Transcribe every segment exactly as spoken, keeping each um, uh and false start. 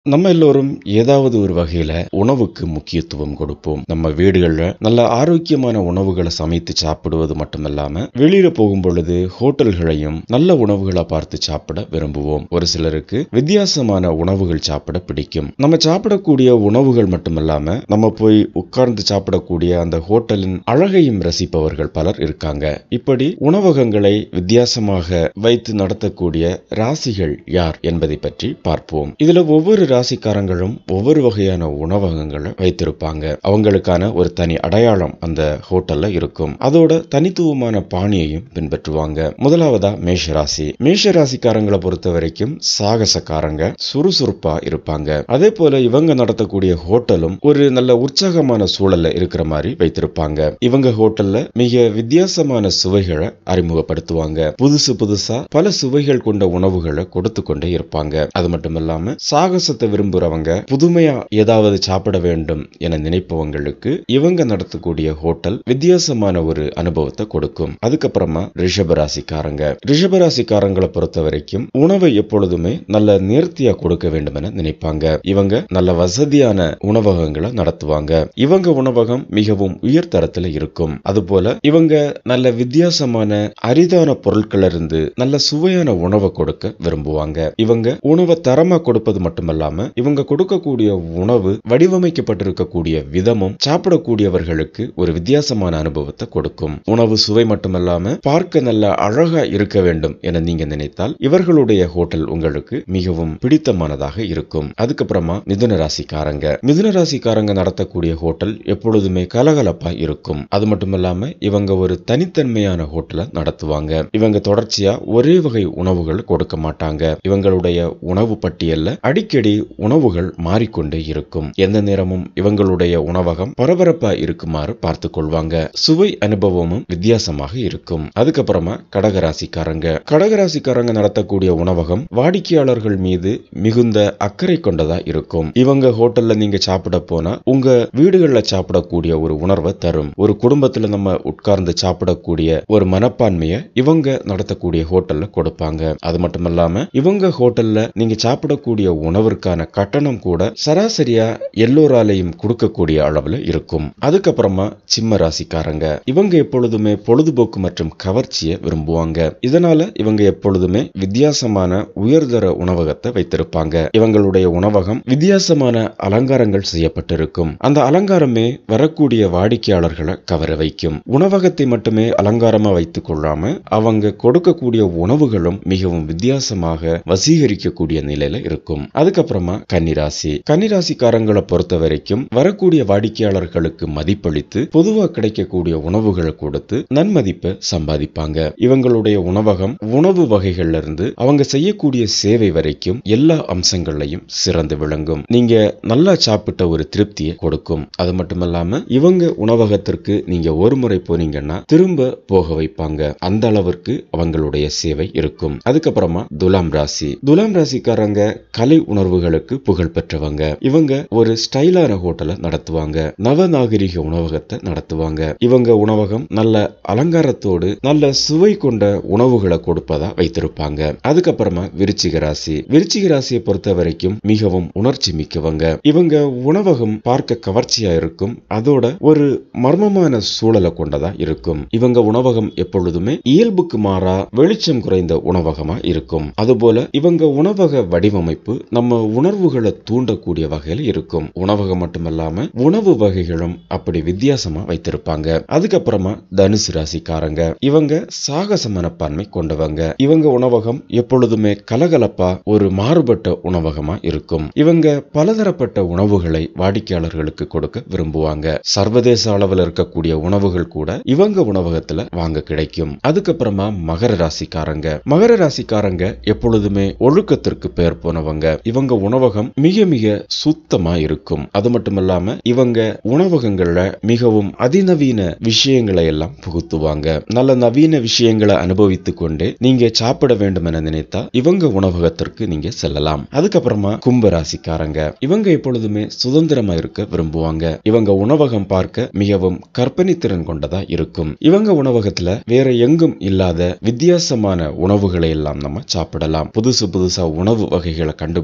நம்ம எல்லோரும் ஏதாவது ஒரு வகையில உணவுக்கு முக்கியத்துவம் கொடுப்போம். நம்ம வீடுகள்ல நல்ல ஆரோக்கியமான உணவுகளை சமைத்து சாப்பிடுவது மட்டுமல்லாம வெளியில போகும் பொழுது ஹோட்டல்களையும் நல்ல உணவுகளை பார்த்து சாப்பிட விரும்புவோம். ஒரு சிலருக்கு வித்தியாசமான உணவுகள் சாப்பிட பிடிக்கும். நம்ம சாப்பிடக்கூடிய உணவுகள் மட்டுமல்லாம நம்ம போய் உட்கார்ந்து சாப்பிடக்கூடிய அந்த ஹோட்டலின் அழகையும் ரசிப்பவர்கள் பலர் இருக்காங்க. இப்படி உணவகங்களை வித்தியாசமாக வைத்து நடத்தக்கூடிய ராசிகள் யார் என்பதை பற்றி பார்ப்போம். இதுல ஒவ்வொரு ராசிக்காரங்களும் ஒவ்வொரு வகையான உணவகங்களை வைத்திருப்பாங்க. அவங்களுக்கான ஒரு தனி அடையாளம் அந்த ஹோட்டல்ல இருக்கும். அதோட தனித்துவமான பாணியையும் பின்பற்றுவாங்க. முதலாவதா மேஷராசி. மேஷராசிக்காரங்களை பொறுத்த வரைக்கும் சாகசக்காரங்க, சுறுசுறுப்பா இருப்பாங்க. அதே போல இவங்க நடத்தக்கூடிய ஹோட்டலும் ஒரு நல்ல உற்சாகமான சூழல்ல இருக்கிற மாதிரி வைத்திருப்பாங்க. இவங்க ஹோட்டல்ல மிக வித்தியாசமான சுவைகளை அறிமுகப்படுத்துவாங்க. புதுசு புதுசா பல சுவைகள் கொண்ட உணவுகளை கொடுத்து கொண்டே இருப்பாங்க. அது மட்டும் இல்லாம சாகசத்தை விரும்புறவங்க, புதுமையா ஏதாவது சாப்பிட வேண்டும் என நினைப்பவங்களுக்கு இவங்க நடத்தக்கூடிய ஹோட்டல் வித்தியாசமான ஒரு அனுபவத்தை கொடுக்கும். அதுக்கப்புறமா ரிஷபராசிக்காரங்க. ரிஷபராசிக்காரங்களை பொறுத்த வரைக்கும் உணவை எப்பொழுதுமே நல்ல நேர்த்தியா கொடுக்க வேண்டும் என நினைப்பாங்க. இவங்க நல்ல வசதியான உணவகங்களை நடத்துவாங்க. இவங்க உணவகம் மிகவும் உயர்தரத்துல இருக்கும். அதுபோல இவங்க நல்ல வித்தியாசமான அரிதான பொருட்கள் இருந்து நல்ல சுவையான உணவை கொடுக்க விரும்புவாங்க. இவங்க உணவை தரமா கொடுப்பது மட்டுமல்லாம இவங்க கொடுக்கக்கூடிய உணவு வடிவமைக்கப்பட்டிருக்கக்கூடிய விதமும் சாப்பிடக்கூடியவர்களுக்கு ஒரு வித்தியாசமான அனுபவத்தை கொடுக்கும். உணவு சுவை மட்டுமல்லாம பார்க்க நல்ல அழகா இருக்க வேண்டும் என நீங்க நினைத்தால் இவர்களுடைய ஹோட்டல் உங்களுக்கு மிகவும் பிடித்தமானதாக இருக்கும். அதுக்கப்புறமா மிதுன ராசிக்காரங்க. மிதுன ராசிக்காரங்க நடத்தக்கூடிய ஹோட்டல் எப்பொழுதுமே கலகலப்பா இருக்கும். அது மட்டுமல்லாம இவங்க ஒரு தனித்தன்மையான ஹோட்டலை நடத்துவாங்க. இவங்க தொடர்ச்சியா ஒரே வகை உணவுகள் கொடுக்க மாட்டாங்க. இவங்களுடைய உணவு பட்டியல்ல அடிக்கடி உணவுகள் மாறிக்கொண்டே இருக்கும். எந்த நேரமும் இவங்களுடைய உணவகம் பரபரப்பா இருக்குமாறு பார்த்துக் கொள்வாங்க. சுவை அனுபவமும் வித்தியாசமாக இருக்கும். அதுக்கப்புறமா கடகராசிக்காரங்க. கடகராசிக்காரங்க நடத்தக்கூடிய உணவகம் வாடிக்கையாளர்கள் மீது மிகுந்த அக்கறை கொண்டதா இருக்கும். இவங்க ஹோட்டல்ல நீங்க சாப்பிட போனா உங்க வீடுகள்ல சாப்பிடக்கூடிய ஒரு உணர்வை தரும். ஒரு குடும்பத்துல நம்ம உட்கார்ந்து சாப்பிடக்கூடிய ஒரு மனப்பான்மையை இவங்க நடத்தக்கூடிய ஹோட்டல்ல கொடுப்பாங்க. அது மட்டுமல்லாம இவங்க ஹோட்டல்ல நீங்க சாப்பிடக்கூடிய உணவிற்கான கட்டணம் கூட சராசரியா எல்லோராலையும் கொடுக்கக்கூடிய அளவுல இருக்கும். அதுக்கப்புறமா சிம்ம ராசிக்காரங்க. இவங்க எப்பொழுதுமே பொழுதுபோக்கு மற்றும் கவர்ச்சியை விரும்புவாங்க. இதனால இவங்க எப்பொழுதுமே வித்தியாசமான உயர்தர உணவகத்தை வைத்திருப்பாங்க. இவங்களுடைய உணவகம் வித்தியாசமான அலங்காரங்கள் செய்யப்பட்டிருக்கும். அந்த அலங்காரமே வரக்கூடிய வாடிக்கையாளர்களை கவர வைக்கும். உணவகத்தை மட்டுமே அலங்காரமா வைத்துக் கொள்ளாம அவங்க கொடுக்கக்கூடிய உணவுகளும் மிகவும் வித்தியாசமாக வசீகரிக்கக்கூடிய நிலையில இருக்கும். அதுக்கப்புறமா கன்னிராசி. கன்னிராசிக்காரங்களை பொறுத்த வரைக்கும் வரக்கூடிய வாடிக்கையாளர்களுக்கு மதிப்பளித்து பொதுவா கிடைக்கக்கூடிய உணவுகளை கொடுத்து நன்மதிப்பை சம்பாதிப்பாங்க. இவங்களுடைய உணவகம் உணவு வகைகள்ல இருந்து அவங்க செய்யக்கூடிய சேவை வரைக்கும் எல்லா அம்சங்களையும் சிறந்து விளங்கும். நீங்க நல்லா சாப்பிட்ட ஒரு திருப்தியை கொடுக்கும். அது மட்டுமல்லாம இவங்க உணவகத்திற்கு நீங்க ஒரு முறை போனீங்கன்னா திரும்ப போக வைப்பாங்க. அந்த அளவிற்கு அவங்களுடைய சேவை இருக்கும். அதுக்கப்புறமா துலாம் ராசி. துலாம் ராசிக்காரங்க கலை உணர்வுகளுக்கு புகழ் பெற்றவங்க. இவங்க ஒரு ஸ்டைலான ஹோட்டலை நடத்துவாங்க. நவநாகரிக உணவகத்தை நடத்துவாங்க. இவங்க உணவகம் நல்ல அலங்காரத்தோடு நல்ல சுவை கொண்ட உணவுகளை கொடுப்பதா வைத்திருப்பாங்க. அதுக்கப்புறமா விருச்சிக ராசி. விருச்சிக ராசியை பொறுத்த வரைக்கும் மிகவும் உணர்ச்சி மிக்கவங்க. இவங்க உணவகம் பார்க்க கவர்ச்சியா இருக்கும். அதோட ஒரு மர்மமான சூழலை கொண்டதா இருக்கும். இவங்க உணவகம் எப்பொழுதுமே இயல்புக்கு மாறா வெளிச்சம் குறைந்த உணவகமா இருக்கும். அதுபோல இவங்க உணவக வடிவமைப்பு நம்ம உணர்வுகளை தூண்டக்கூடிய வகையில் இருக்கும். உணவகம் மட்டுமல்லாம உணவு வகைகளும் அப்படி வித்தியாசமா வைத்திருப்பாங்க. அதுக்கப்புறமா தனுசு ராசிக்காரங்க. இவங்க சாகச மனப்பான்மை கொண்டவங்க. இவங்க உணவகம் எப்பொழுதுமே கலகலப்பா ஒரு மாறுபட்ட உணவகமா இருக்கும். இவங்க பலதரப்பட்ட உணவுகளை வாடிக்கையாளர்களுக்கு கொடுக்க விரும்புவாங்க. சர்வதேச அளவில் இருக்கக்கூடிய உணவுகள் கூட இவங்க உணவகத்துல வாங்க கிடைக்கும். அதுக்கப்புறமா மகர ராசிக்காரங்க. மகர ராசிக்காரங்க எப்பொழுதுமே ஒழுக்கத்திற்கு பெயர் போனவங்க. இவங்க உணவகம் மிக மிக சுத்தமா இருக்கும். அது மட்டுமல்லாம இவங்க உணவகங்கள்ல மிகவும் அதிநவீன விஷயங்களை எல்லாம் புகுத்துவாங்க. நல்ல நவீன விஷயங்களை அனுபவித்துக் கொண்டே நீங்க சாப்பிட வேண்டும் என நினைத்தா இவங்க உணவகத்திற்கு நீங்க செல்லலாம். அதுக்கப்புறமா கும்ப ராசிக்காரங்க. இவங்க எப்பொழுதுமே சுதந்திரமா இருக்க விரும்புவாங்க. இவங்க உணவகம் பார்க்க மிகவும் கற்பனை திறன் கொண்டதா இருக்கும். இவங்க உணவகத்துல வேற எங்கும் இல்லாத வித்தியாசமான உணவுகளை எல்லாம் நம்ம சாப்பிடலாம். புதுசு புதுசா உணவு வகைகளை கண்டுபிடித்து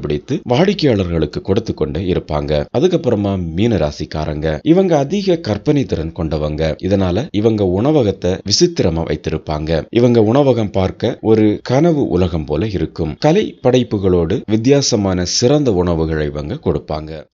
வாடிக்கையாளர்களுக்கு கொடுத்து கொண்டு இருப்பாங்க. அதுக்கப்புறமா மீன ராசிக்காரங்க, இவங்க அதிக கற்பனை திறன் கொண்டவங்க. இதனால இவங்க உணவகத்தை விசித்திரமா வைத்திருப்பாங்க. இவங்க உணவகம் பார்க்க ஒரு கனவு உலகம் போல இருக்கும். கலை படைப்புகளோடு வித்தியாசமான சிறந்த உணவுகளை இவங்க கொடுப்பாங்க.